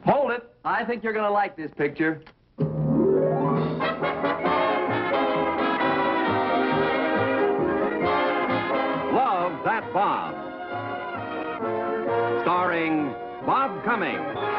Hold it. I think you're going to like this picture. Love That Bob. Starring Bob Cummings.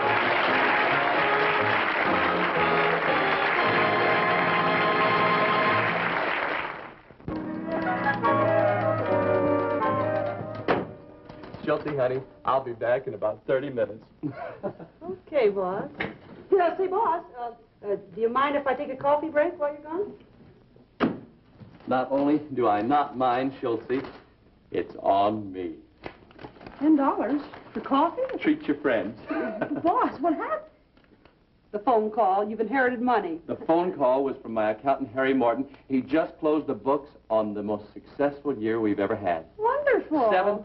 Chelsea, honey, I'll be back in about 30 minutes. Okay, boss. Yeah, say, boss, do you mind if I take a coffee break while you're gone? Not only do I not mind, Chelsea, it's on me. $10 for coffee? Treat your friends. Boss, what happened? The phone call. You've inherited money. The phone call was from my accountant, Harry Morton. He just closed the books on the most successful year we've ever had. Wonderful.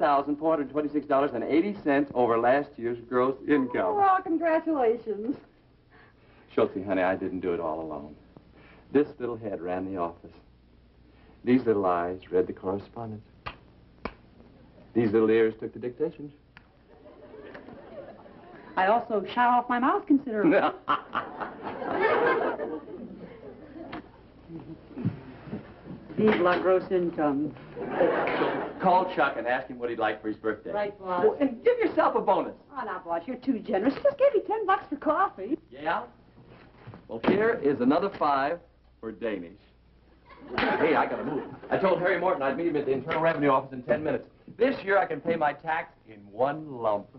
$7,426.80 over last year's gross income. Oh, well, congratulations. Chelsea, honey, I didn't do it all alone. This little head ran the office. These little eyes read the correspondence. These little ears took the dictations. I also shot off my mouth considerably. Vive la gross income. Call Chuck and ask him what he'd like for his birthday. Right, boss. Oh, and give yourself a bonus. Oh, now, boss, you're too generous. Just gave me $10 for coffee. Yeah? Well, here is another 5 for Danish. Hey, I gotta move. I told Harry Morton I'd meet him at the Internal Revenue Office in 10 minutes. This year I can pay my tax in one lump.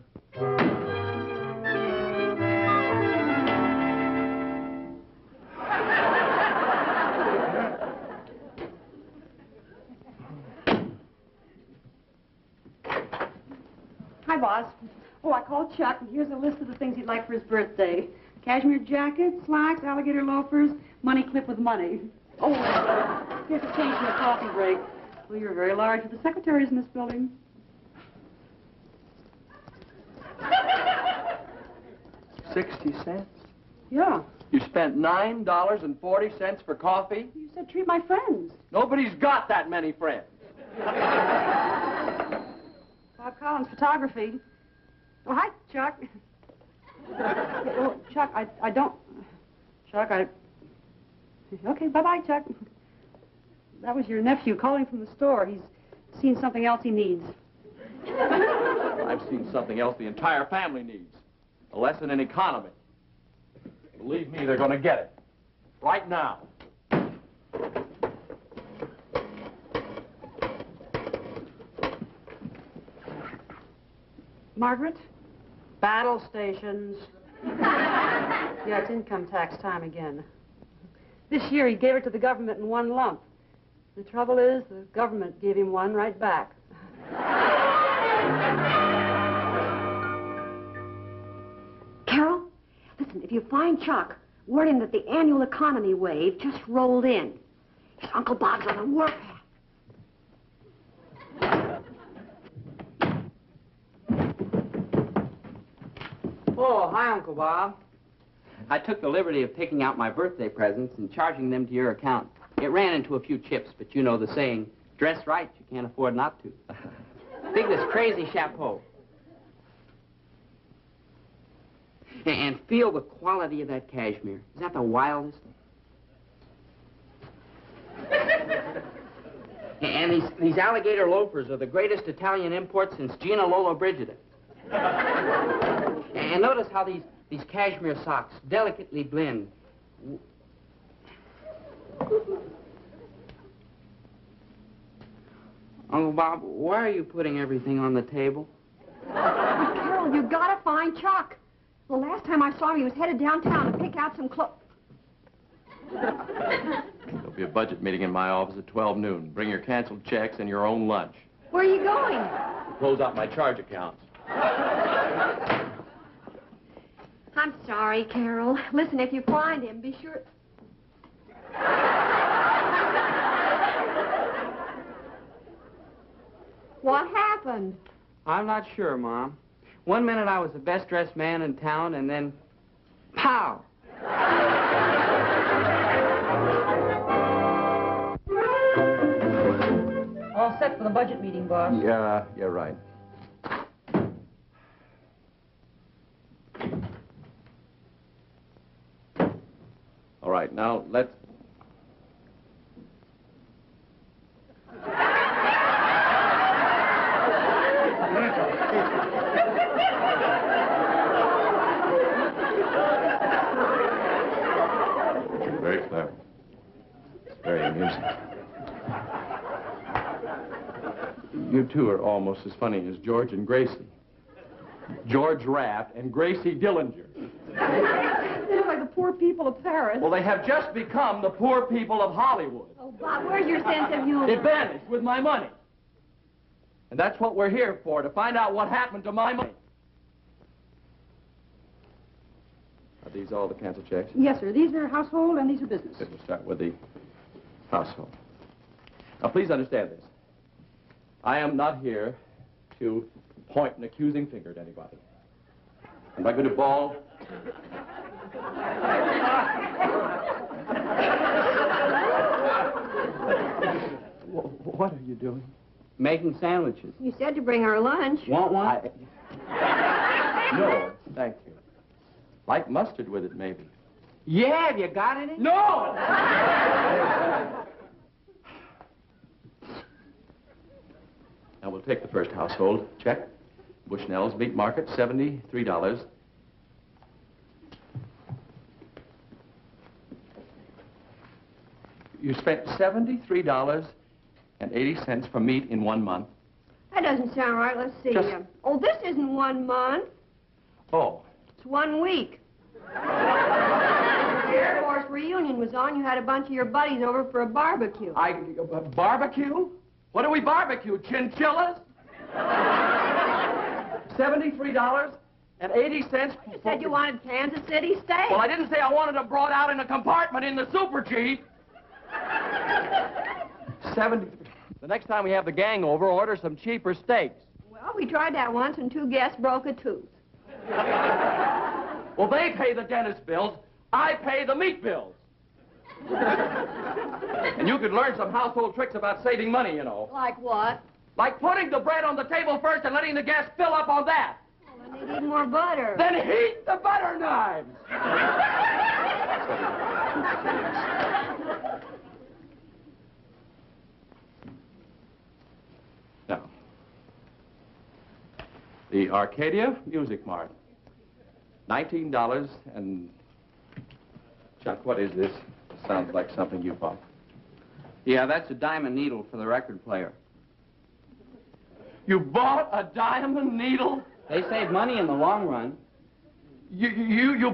Hi, boss. Oh, I called Chuck, and here's a list of the things he'd like for his birthday. Cashmere jacket, slacks, alligator loafers, money clip with money. Oh, here's a change for a coffee break. Well, you're very large for the secretaries in this building. 60 cents? Yeah. You spent $9.40 for coffee? You said treat my friends. Nobody's got that many friends. Bob Collins, photography. Oh, hi, Chuck. Oh, Chuck, I don't... Chuck, Okay, bye-bye, Chuck. That was your nephew calling from the store. He's seen something else he needs. I've seen something else the entire family needs. A lesson in economy. Believe me, they're going to get it. Right now. Margaret? Battle stations. Yeah, it's income tax time again. This year he gave it to the government in one lump. The trouble is, the government gave him one right back. Carol, listen, if you find Chuck, word him that the annual economy wave just rolled in. His Uncle Bob's on the warpath. Oh, hi, Uncle Bob. I took the liberty of picking out my birthday presents and charging them to your account. It ran into a few chips, but you know the saying, dress right, you can't afford not to. Dig this crazy chapeau. And feel the quality of that cashmere. Is that the wildest? And these alligator loafers are the greatest Italian import since Gina Lollobrigida. And notice how these cashmere socks delicately blend. Uncle Bob, why are you putting everything on the table? Carol, you gotta find Chuck. The last time I saw him, he was headed downtown to pick out some clothes. There'll be a budget meeting in my office at 12 noon. Bring your canceled checks and your own lunch. Where are you going? Close out my charge accounts. I'm sorry, Carol. Listen, if you find him, be sure... What happened? I'm not sure, Mom. One minute I was the best-dressed man in town, and then... pow! All set for the budget meeting, boss. Yeah, you're right. right, now let's... Very clever. It's very amusing. You two are almost as funny as George and Gracie. George Raft and Gracie Dillinger. They look like the poor people of Paris. Well, they have just become the poor people of Hollywood. Oh, Bob, where's your sense of humor? It vanished with my money. And that's what we're here for, to find out what happened to my money. Are these all the canceled checks? Yes, sir. These are household and these are business. Good, we'll start with the household. Now, please understand this. I am not here to point an accusing finger at anybody. I'm not going to bawl. What are you doing? Making sandwiches. You said to bring our lunch. Want one? No, thank you. Like mustard with it, maybe. Yeah, have you got any? No! Now, we'll take the first household check. Bushnell's Meat Market, $73. You spent $73.80 for meat in 1 month. That doesn't sound right. Let's see. Just- Oh, this isn't 1 month. Oh, It's 1 week. Air Force reunion was on. You had a bunch of your buddies over for a barbecue. Barbecue? What do we barbecue? Chinchillas? $73.80. You said you wanted Kansas City steak. Well, I didn't say I wanted them brought out in a compartment in the Super Chief. 70. The next time we have the gang over, order some cheaper steaks. Well, we tried that once and 2 guests broke a tooth. Well, they pay the dentist bills. I pay the meat bills. And you could learn some household tricks about saving money, you know. Like what? Like putting the bread on the table first and letting the guests fill up on that. Well, then they need more butter. Then heat the butter knives. Now, the Arcadia Music Mart. $19 and... Chuck, what is this? Sounds like something you bought. Yeah, that's a diamond needle for the record player. You bought a diamond needle? They save money in the long run. You...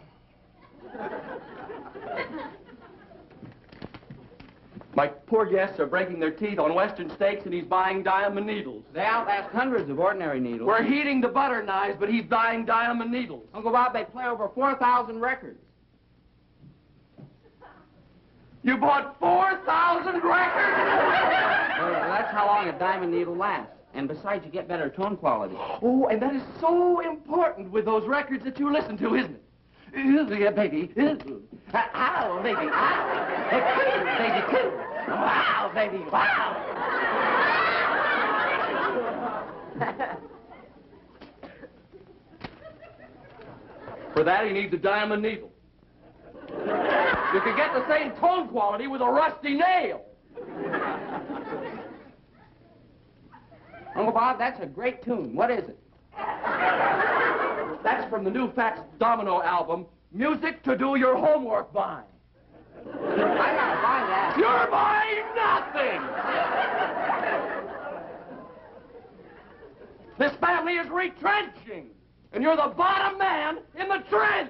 My poor guests are breaking their teeth on Western steaks, and he's buying diamond needles. They outlast hundreds of ordinary needles. We're heating the butter knives, but he's buying diamond needles. Uncle Bob, they play over 4,000 records. You bought 4,000 records? Well, that's how long a diamond needle lasts. And besides, you get better tone quality. Oh, and that is so important with those records that you listen to, isn't it? Yeah, baby. Ow, baby. Ow. Baby, too. Wow, baby. Wow. For that, he needs a diamond needle. You could get the same tone quality with a rusty nail. Uncle Bob, that's a great tune. What is it? That's from the new Fats Domino album, Music to Do Your Homework By. I gotta buy that. You're buying nothing! This family is retrenching, and you're the bottom man in the trench!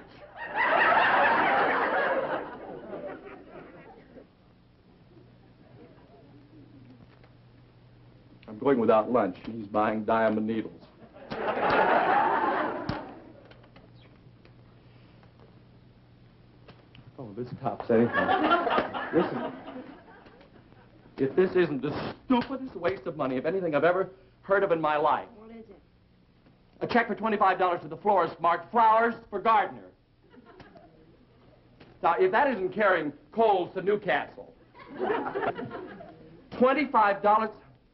I'm going without lunch, and he's buying diamond needles. Oh, this tops anything. Listen, if this isn't the stupidest waste of money, if anything I've ever heard of in my life. What is it? A check for $25 to the florist marked flowers for Gardner. Now, if that isn't carrying coals to Newcastle. $25.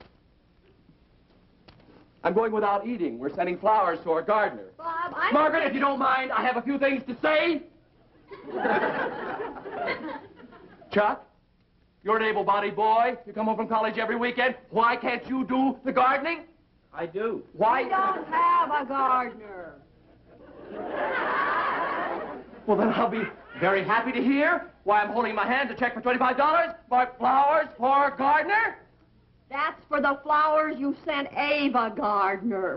I'm going without eating. We're sending flowers to our gardener. Bob, I'm... Margaret, if you don't mind, I have a few things to say. Chuck, you're an able-bodied boy. You come home from college every weekend. Why can't you do the gardening? I do. Why? We don't have a gardener. Well, then I'll be very happy to hear why I'm holding in my hand a check for $25 for flowers for Gardner. That's for the flowers you sent Ava Gardner.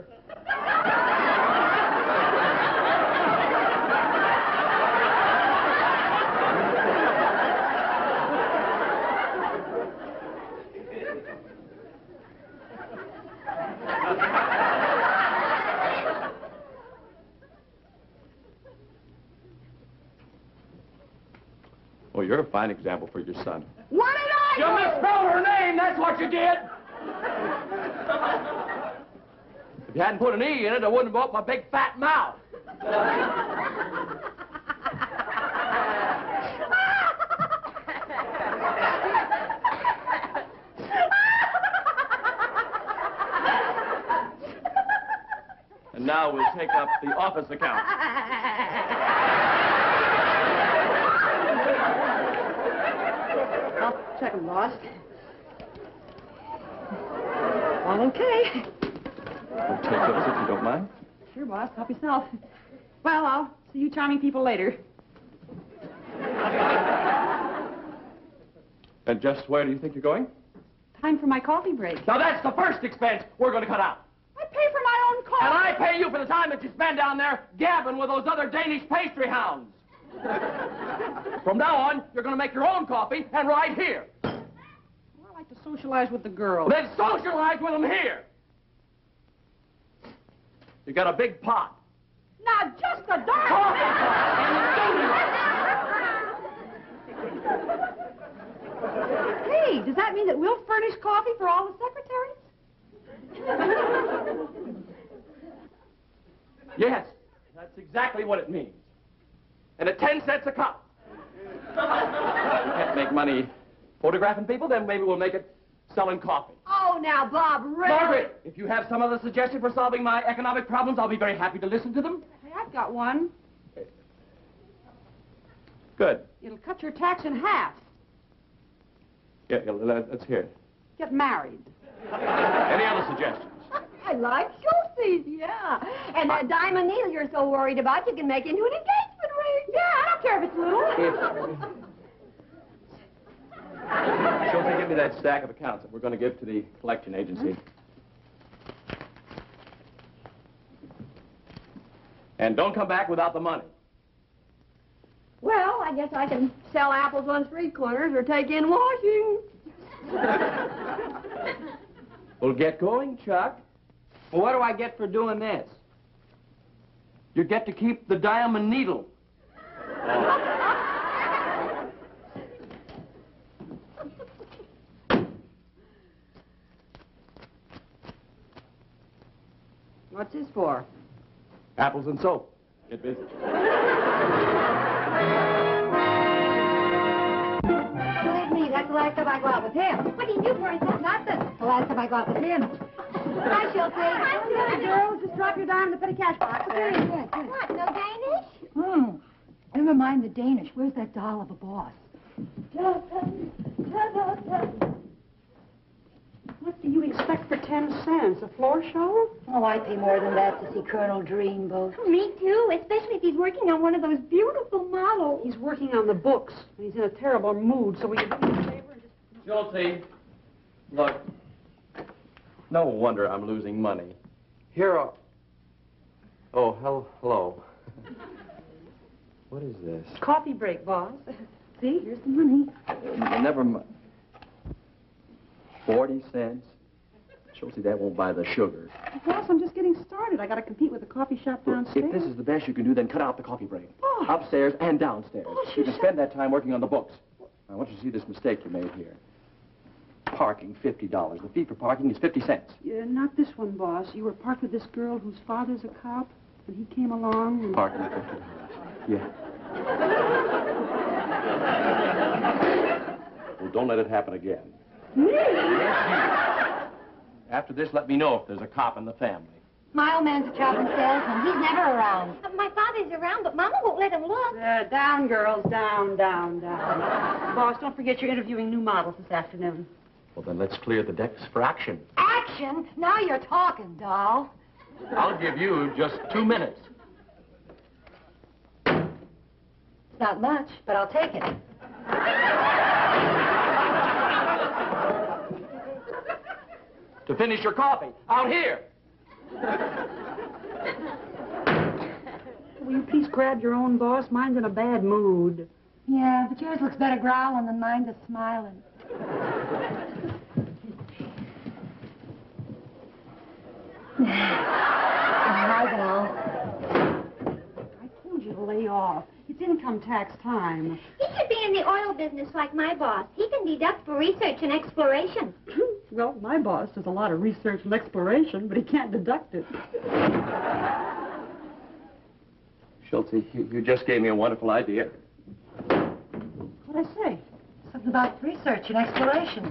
Oh, you're a fine example for your son. What did I You do? misspelled her name, that's what you did! If you hadn't put an E in it, I wouldn't have opened my big fat mouth. And now we'll take up the office account. I'll check them, boss. All okay. I'll take those if you don't mind. Sure, boss. Help yourself. Well, I'll see you charming people later. And just where do you think you're going? Time for my coffee break. Now that's the first expense we're going to cut out. I pay for my own coffee. And I pay you for the time that you spend down there gabbing with those other Danish pastry hounds. From now on, you're going to make your own coffee and right here. Well, I like to socialize with the girls. Then socialize with them here. You got a big pot. Now, just a darn... Coffee pot. Hey, does that mean that we'll furnish coffee for all the secretaries? Yes, that's exactly what it means. And at 10 cents a cup. Can't make money photographing people, then maybe we'll make it selling coffee. Oh, now, Bob, really? Margaret, if you have some other suggestion for solving my economic problems, I'll be very happy to listen to them. Hey, I've got one. Good. It'll cut your tax in half. Yeah, let's hear it. Get married. Any other suggestions? I like Schultz's, yeah. And that diamond needle you're so worried about, you can make into an engagement ring. Yeah, I don't care if it's little. Schultz, give me that stack of accounts that we're going to give to the collection agency. And don't come back without the money. Well, I guess I can sell apples on street corners or take in washing. Well, get going, Chuck. Well, what do I get for doing this? You get to keep the diamond needle. What's this for? Apples and soap. Get busy. Believe me, that's the last time I go out with him. What do you do for it? Nothing. The last time I go out with him. Hi, Schultz. Hi, girls. Just drop your dime in the petty cash box. Okay. What, no Danish? Never mind the Danish. Where's that doll of a boss? What do you expect for 10 cents? A floor show? Oh, I'd pay more than that to see Colonel Dreamboat. Me too, especially if he's working on one of those beautiful models. He's working on the books, and he's in a terrible mood, so will you do me a favor and just... Schultz, look. No wonder I'm losing money. Here are... Oh, hello. What is this? Coffee break, boss. See, here's the money. Never mind. 40 cents? Schultz, that won't buy the sugar. Boss, I'm just getting started. I got to compete with the coffee shop downstairs. If this is the best you can do, then cut out the coffee break. Oh. Upstairs and downstairs. Oh, You can spend that time working on the books. I want you to see this mistake you made here. Parking, $50. The fee for parking is 50 cents. Yeah, not this one, boss. You were parked with this girl whose father's a cop, and he came along and... Parking, $50. Yeah. Well, don't let it happen again. Me? After this, let me know if there's a cop in the family. Smile Man's a traveling salesman. He's never around. My father's around, but Mama won't let him look. Down, girls, down. Boss, don't forget you're interviewing new models this afternoon. Well, then let's clear the decks for action. Action? Now you're talking, doll. I'll give you just 2 minutes. It's not much, but I'll take it. To finish your coffee. Out here. Will you please grab your own, boss? Mine's in a bad mood. Yeah, but yours looks better growling than mine just smiling. Hi, doll. I told you to lay off. It's income tax time. He should be in the oil business like my boss. He can deduct for research and exploration. Well, my boss does a lot of research and exploration, but he can't deduct it. Schultze, you just gave me a wonderful idea. What'd I say? Something about research and exploration.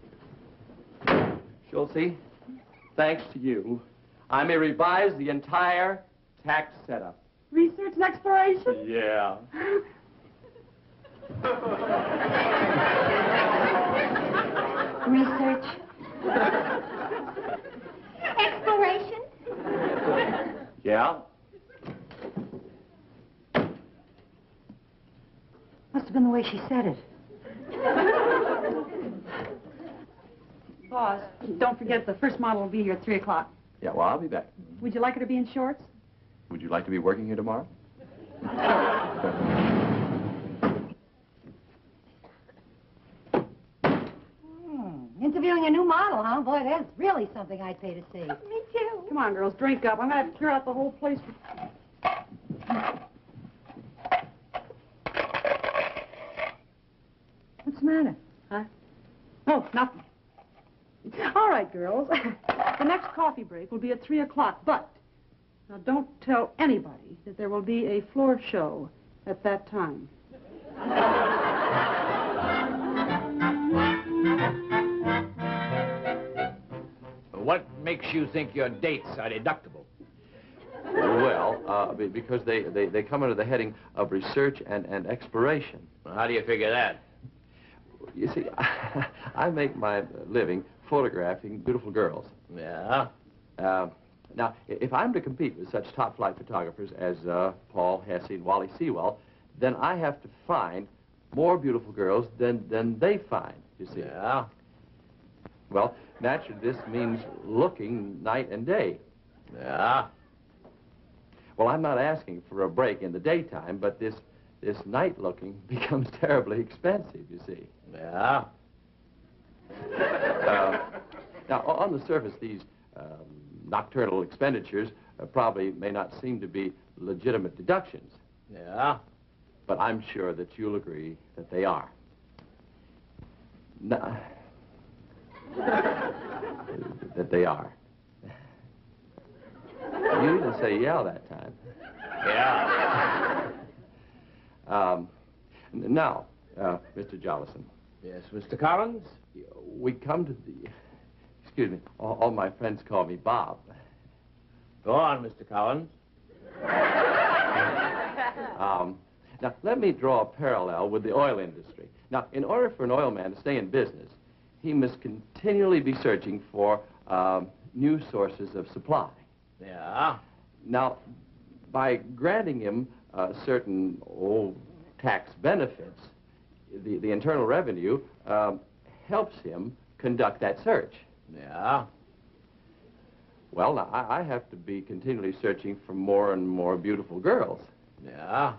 Schultze, thanks to you, I may revise the entire tax setup. Research and exploration? Yeah. Research. Exploration? Yeah? Must have been the way she said it. Boss, don't forget the first model will be here at 3 o'clock. Yeah, well, I'll be back. Would you like her to be in shorts? Would you like to be working here tomorrow? Interviewing a new model, huh? Boy, that's really something I'd pay to see. Me too. Come on, girls, drink up. I'm going to have to clear out the whole place. What's the matter? Huh? Oh, nothing. All right, girls. The next coffee break will be at 3 o'clock, but now don't tell anybody that there will be a floor show at that time. What makes you think your dates are deductible? Well, because they come under the heading of research and exploration. Well, how do you figure that? You see, I make my living photographing beautiful girls. Yeah? Now, if I'm to compete with such top-flight photographers as Paul Hesse and Wally Sewell, then I have to find more beautiful girls than they find, you see. Yeah? Well, naturally, this means looking night and day. Yeah? Well, I'm not asking for a break in the daytime, but this night looking becomes terribly expensive, you see. Yeah? Now, on the surface, these nocturnal expenditures probably may not seem to be legitimate deductions. Yeah? But I'm sure that you'll agree that they are. That they are. You didn't say yeah that time. Yeah. Now, Mr. Jolison. Yes, Mr. Collins? We come to the... Excuse me. All my friends call me Bob. Go on, Mr. Collins. Now, let me draw a parallel with the oil industry. Now, in order for an oil man to stay in business, he must continually be searching for new sources of supply. Yeah? Now, by granting him certain tax benefits, the Internal Revenue helps him conduct that search. Yeah? Well, now, I have to be continually searching for more and more beautiful girls. Yeah?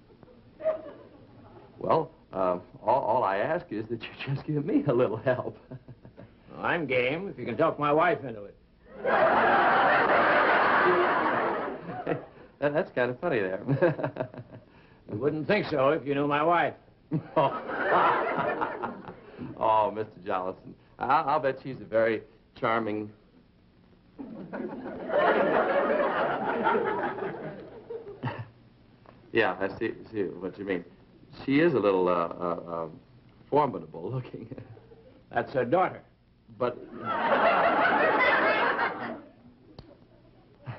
Well, all I ask is that you just give me a little help. Well, I'm game if you can talk my wife into it. That's kind of funny there. You wouldn't think so if you knew my wife. Oh, Mr. Jolison, I'll bet she's a very charming... Yeah, I see what you mean. She is a little, formidable looking. That's her daughter. But...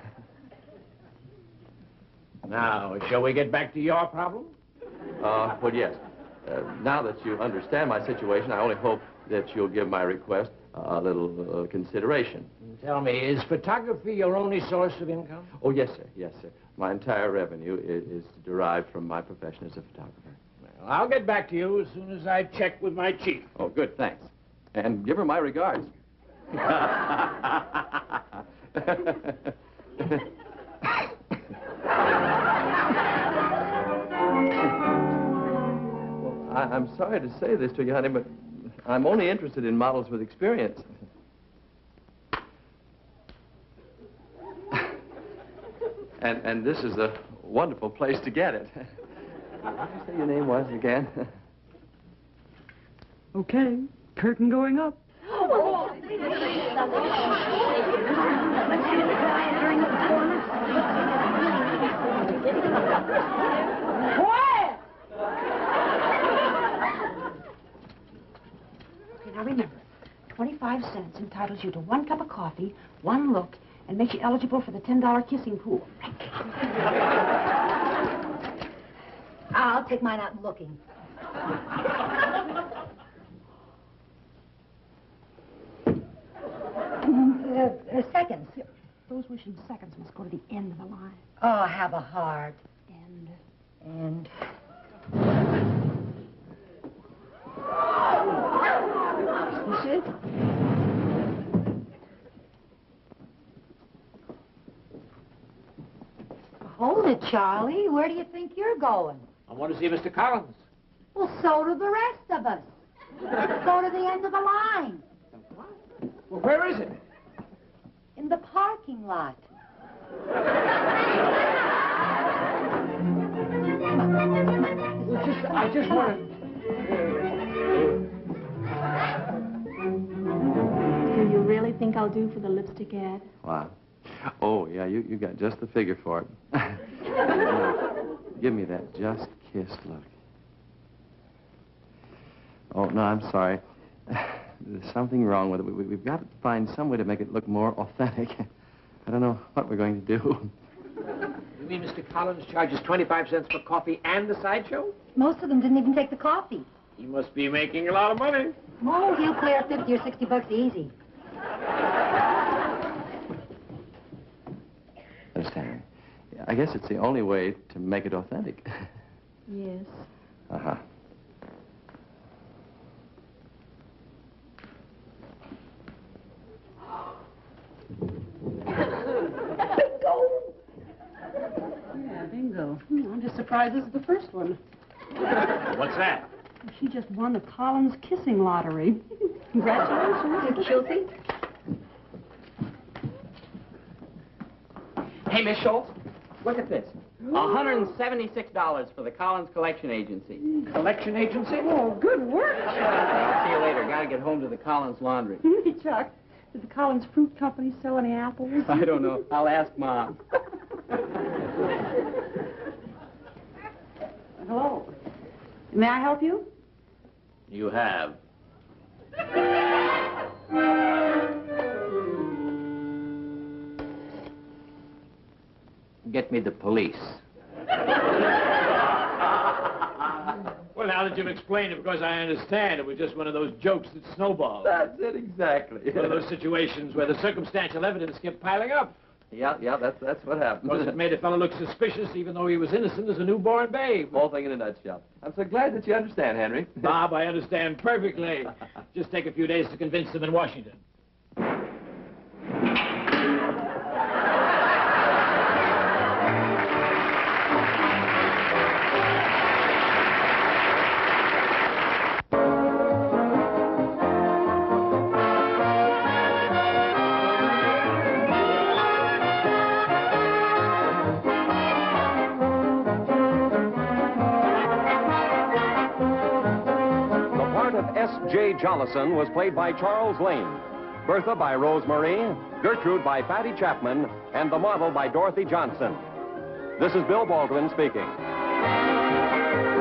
Now, shall we get back to your problem? Well, yes. Now that you understand my situation, I only hope that you'll give my request a little consideration. Tell me, is photography your only source of income? Oh, yes, sir. Yes, sir. My entire revenue is derived from my profession as a photographer. Well, I'll get back to you as soon as I check with my chief. Oh, good. Thanks. And give her my regards. I'm sorry to say this to you, honey, but I'm only interested in models with experience. And this is a wonderful place to get it. What did you say your name was again? Okay, curtain going up. Quiet! Okay, now remember, 25 cents entitles you to 1 cup of coffee, 1 look, and makes you eligible for the $10 kissing pool. I'll take mine out looking. Seconds. Those wishing seconds must go to the end of the line. Oh, have a heart. And... Is this it? Hold it, Charlie. Where do you think you're going? I want to see Mr. Collins. Well, so do the rest of us. Go to the end of the line. Well, where is it? In the parking lot. I just want to... Do you really think I'll do for the lipstick ad? Wow. Oh, yeah, you got just the figure for it. Give me that just kissed look. Oh, no, I'm sorry. There's something wrong with it. We've got to find some way to make it look more authentic. I don't know what we're going to do. You mean Mr. Collins charges 25 cents for coffee and the sideshow? Most of them didn't even take the coffee. He must be making a lot of money. Oh, he'll clear 50 or 60 bucks easy. Understand? I guess it's the only way to make it authentic. Yes. Uh-huh. Yeah, bingo. I'm just surprised this is the first one. What's that? She just won the Collins kissing lottery. Congratulations. She'll see. Hey, Miss Schultz, look at this. $176 for the Collins Collection Agency. Collection agency? Oh, good work, I'll see you later. Gotta get home to the Collins laundry. Hey, Chuck, did the Collins Fruit Company sell any apples? I don't know. I'll ask Mom. Hello. May I help you? You have. Get me the police. Well, now that you've explained it, because I understand, it was just one of those jokes that snowballed. That's it, exactly. One of those situations where the circumstantial evidence kept piling up. Yeah, that's what happened. Because it made a fellow look suspicious, even though he was innocent as a newborn babe. Whole thing in a nutshell. I'm so glad that you understand, Henry. Bob, I understand perfectly. Just take a few days to convince them in Washington. S.J. Jolison was played by Charles Lane, Bertha by Rose Marie, Gertrude by Fatty Chapman, and the model by Dorothy Johnson. This is Bill Baldwin speaking.